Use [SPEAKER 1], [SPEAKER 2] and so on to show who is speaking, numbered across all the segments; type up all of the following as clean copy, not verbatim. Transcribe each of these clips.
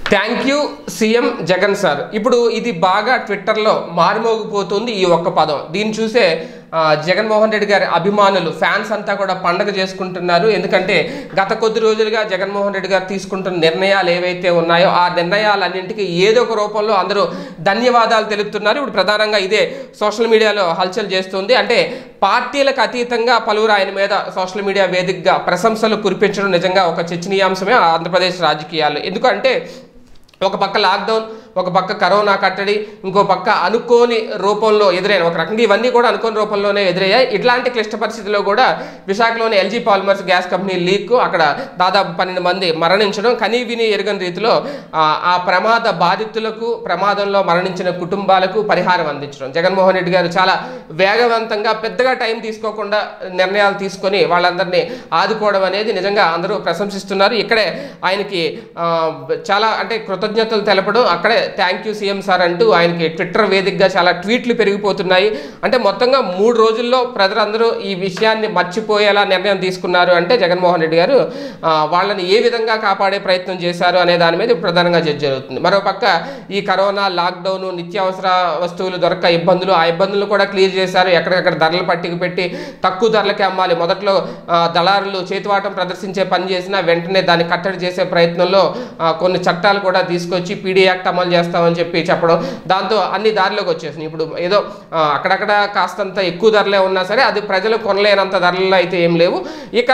[SPEAKER 1] Thank you CM Jagan sir. ఇప్పుడు ఇది బాగా ట్విట్టర్లో మారుమోగిపోతుంది ఈ ఒక్క పదం. దీన్ని చూసే జగన్మోహన్ రెడ్డి గారి అభిమానులు ఫ్యాన్స్ అంతా కూడా పండగ చేసుకుంటున్నారు. ఎందుకంటే గత కొద్ది రోజులుగా జగన్మోహన్ రెడ్డి గారు తీసుకుంటున్న నిర్ణయాలు ఏవైతే ఉన్నాయో ఆ నిర్ణయాలన్నింటికీ ఏదో ఒక రూపంలో అందరూ ధన్యవాదాలు తెలుపుతున్నారు. ఇప్పుడు ప్రధానంగా ఇదే సోషల్ మీడియాలో హల్చల్ చేస్తుంది. అంటే పార్టీలకు అతీతంగా పలువురు ఆయన మీద సోషల్ మీడియా వేదికగా ప్రశంసలు కురిపించడం నిజంగా ఒక చర్చనీయాంశమే ఆంధ్రప్రదేశ్ రాజకీయాలు. ఎందుకంటే ఒక పక్క లాక్డౌన్, ఒక పక్క కరోనా కట్టడి, ఇంకో పక్క అనుకోని రూపంలో ఎదురైన ఒక రకంగా ఇవన్నీ కూడా అనుకోని రూపంలోనే ఎదురయ్యాయి. ఇట్లాంటి క్లిష్ట పరిస్థితుల్లో కూడా విశాఖలోని LG polymers gas company leak, అక్కడ దాదాపు 12 మంది మరణించడం, కనీ విని ఎరుగని రీతిలో ఆ ప్రమాద బాధితులకు, ప్రమాదంలో మరణించిన కుటుంబాలకు పరిహారం అందించడం. జగన్మోహన్ రెడ్డి గారు చాలా వేగవంతంగా పెద్దగా టైం తీసుకోకుండా నిర్ణయాలు తీసుకొని వాళ్ళందరినీ ఆదుకోవడం అనేది నిజంగా అందరూ ప్రశంసిస్తున్నారు. ఇక్కడే ఆయనకి చాలా అంటే కృతజ్ఞతలు తెలపడం, అక్కడే థ్యాంక్ యూ సీఎం సార్ అంటూ ఆయనకి ట్విట్టర్ వేదికగా చాలా ట్వీట్లు పెరిగిపోతున్నాయి. అంటే మొత్తంగా 3 రోజుల్లో ప్రజలందరూ ఈ విషయాన్ని మర్చిపోయేలా నిర్ణయం తీసుకున్నారు. అంటే జగన్మోహన్ రెడ్డి గారు వాళ్ళని ఏ విధంగా కాపాడే ప్రయత్నం చేశారు అనే దాని మీద ప్రధానంగా చర్చ జరుగుతుంది. మరోపక్క ఈ కరోనా, లాక్డౌన్, నిత్యావసర వస్తువులు దొరక్క ఇబ్బందులు, ఆ ఇబ్బందులు కూడా క్లియర్ చేశారు. ఎక్కడికక్కడ ధరలు పట్టిక పెట్టి తక్కువ ధరలకే అమ్మాలి. మొదట్లో దళారులు చేతివాటం ప్రదర్శించే పని చేసినా వెంటనే దాన్ని కట్టడి చేసే ప్రయత్నంలో కొన్ని చట్టాలు కూడా తీసుకొచ్చి పీడీ యాక్ట్ అమలు చేస్తామని చెప్పడం, దాంతో అన్ని దారిలోకి వచ్చేసినాయి. ఇప్పుడు ఏదో అక్కడక్కడ కాస్తంత ఎక్కువ ధరలే ఉన్నా సరే అది ప్రజలు కొనలేనంత ధరల్లో అయితే ఏం లేవు. ఇక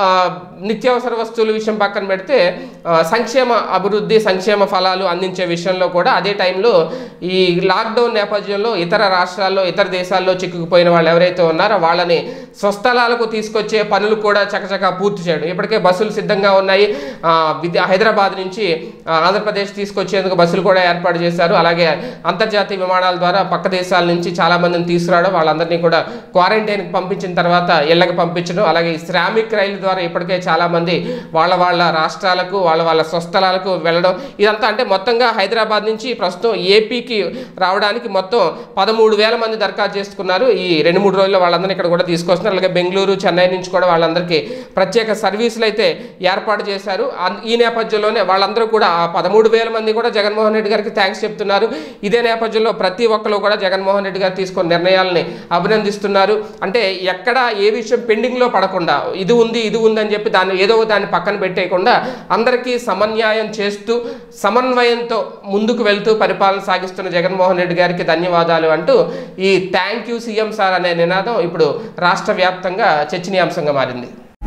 [SPEAKER 1] నిత్యావసర వస్తువుల విషయం పక్కన పెడితే సంక్షేమ అభివృద్ధి, సంక్షేమ ఫలాలు అందించే విషయంలో కూడా అదే టైంలో ఈ లాక్డౌన్ నేపథ్యంలో ఇతర రాష్ట్రాల్లో, ఇతర దేశాల్లో చిక్కుకుపోయిన వాళ్ళు ఎవరైతే ఉన్నారో వాళ్ళని స్వస్థలాలకు తీసుకొచ్చే పనులు కూడా చకచకా పూర్తి చేయడం. ఇప్పటికే బస్సులు సిద్ధంగా ఉన్నాయి. హైదరాబాద్ నుంచి ఆంధ్రప్రదేశ్ తీసుకొచ్చేందుకు బస్సులు కూడా ఏర్పాటు చేశారు. అలాగే అంతర్జాతీయ విమానాల ద్వారా పక్క దేశాల నుంచి చాలామందిని తీసుకురావడం, వాళ్ళందరినీ కూడా క్వారంటైన్కి పంపించిన తర్వాత ఇళ్లకు పంపించడం. అలాగే ఈ శ్రామిక్ రైలు ద్వారా ఇప్పటికే చాలామంది వాళ్ళ రాష్ట్రాలకు, వాళ్ళ స్వస్థలాలకు వెళ్ళడం. ఇదంతా అంటే మొత్తంగా హైదరాబాద్ నుంచి ప్రస్తుతం ఏపీకి రావడానికి మొత్తం 13,000 మంది దరఖాస్తు చేసుకున్నారు. ఈ 2-3 రోజుల్లో వాళ్ళందరినీ ఇక్కడ కూడా తీసుకొస్తున్నారు. అలాగే బెంగళూరు, చెన్నై నుంచి కూడా వాళ్ళందరికీ ప్రత్యేక సర్వీసులు అయితే ఏర్పాటు చేశారు. ఈ నేపథ్యంలోనే వాళ్ళందరూ కూడా ఆ 13,000 మంది కూడా జగన్మోహన్ రెడ్డి గారికి థ్యాంక్స్ చెప్తున్నారు. ఇదే నేపథ్యంలో ప్రతి ఒక్కరు కూడా జగన్మోహన్ రెడ్డి గారు తీసుకున్న నిర్ణయాలని అభినందిస్తున్నారు. అంటే ఎక్కడ ఏ విషయం పెండింగ్లో పడకుండా ఇది ఉంది అని చెప్పి దాన్ని పక్కన పెట్టేయకుండా అందరికీ సమన్యాయం చేస్తూ సమన్వయంతో ముందుకు వెళ్తూ పరిపాలన సాగిస్తున్న జగన్మోహన్ రెడ్డి గారికి ధన్యవాదాలు అంటూ ఈ థ్యాంక్ యూ సీఎం సార్ అనే నినాదం ఇప్పుడు రాష్ట్ర వ్యాప్తంగా చర్చనీయాంశంగా మారింది.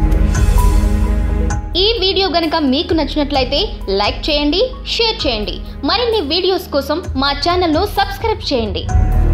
[SPEAKER 2] ఈ వీడియో గనుక మీకు నచ్చినట్లయితే లైక్ చేయండి, షేర్ చేయండి. మరిన్ని వీడియోస్ కోసం మా ఛానల్ను సబ్స్క్రైబ్ చేయండి.